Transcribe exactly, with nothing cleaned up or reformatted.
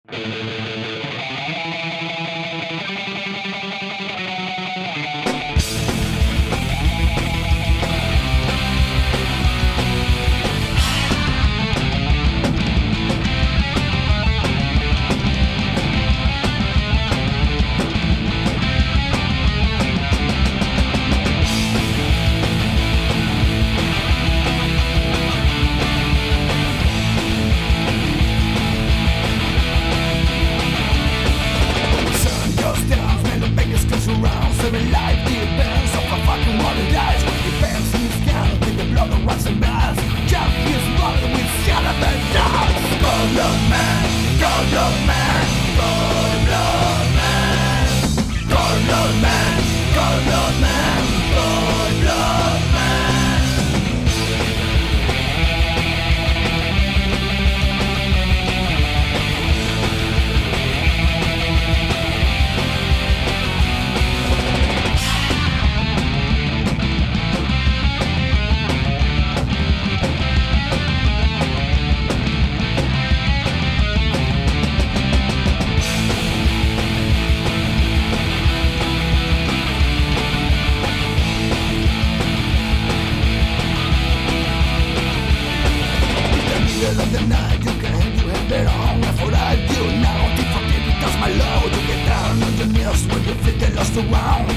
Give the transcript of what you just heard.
The night you can you have it on. That's what I do now. Deep for deep, that's my load. You get down on your knees when you feel get lost around.